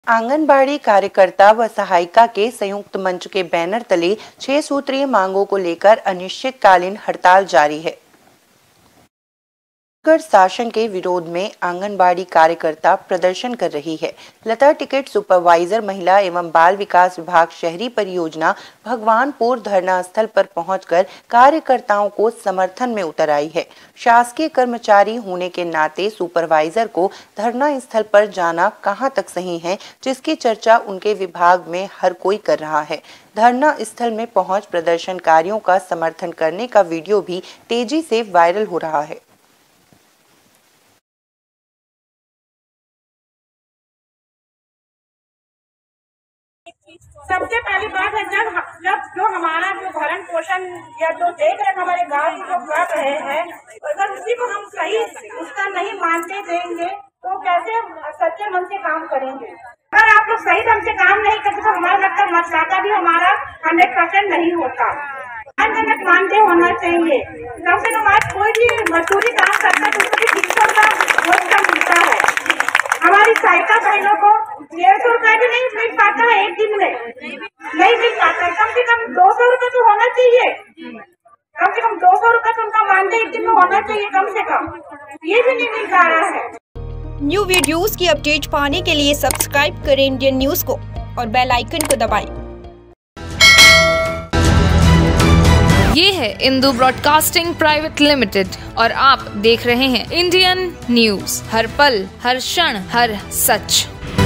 आंगनबाड़ी कार्यकर्ता व सहायिका के संयुक्त मंच के बैनर तले 6 सूत्रीय मांगों को लेकर अनिश्चितकालीन हड़ताल जारी है। छत्तीसगढ़ शासन के विरोध में आंगनबाड़ी कार्यकर्ता प्रदर्शन कर रही है। लता टिकट सुपरवाइजर महिला एवं बाल विकास विभाग शहरी परियोजना भगवानपुर धरना स्थल पर पहुंचकर कार्यकर्ताओं को समर्थन में उतर आई है। शासकीय कर्मचारी होने के नाते सुपरवाइजर को धरना स्थल पर जाना कहां तक सही है, जिसकी चर्चा उनके विभाग में हर कोई कर रहा है। धरना स्थल में पहुंच प्रदर्शनकारियों का समर्थन करने का वीडियो भी तेजी से वायरल हो रहा है। सबसे पहली बात है, जब जो हमारा जो भरण पोषण या जो देख रेख हमारे गांव की जो कर रहे हैं, अगर उसी को हम सही उसका नहीं मानते देंगे तो कैसे सच्चे मन से काम करेंगे। अगर आप लोग सही ढंग से काम नहीं करते तो हमारा लगता मतदाता भी हमारा 100% नहीं होता। जनक मानते होना चाहिए। कम से कम आज कोई भी मजदूरी काम करता है तो उसको 300 का बहुत कम मिलता है। हमारी सहायता बहनों को 150 रुपए भी नहीं मिल पाता है, एक दिन में नहीं मिल पाता है। कम से कम 200 रुपए तो होना चाहिए। कम से कम 200 रुपए तो उनका मानदेय एक दिन में होना चाहिए कम से कम, ये भी नहीं मिल पा रहा है। न्यू वीडियोस की अपडेट पाने के लिए सब्सक्राइब करें इंडियन न्यूज को और बेल आइकन को दबाएं। ये है इंदू ब्रॉडकास्टिंग प्राइवेट लिमिटेड और आप देख रहे हैं इंडियन न्यूज, हर पल, हर क्षण, हर सच।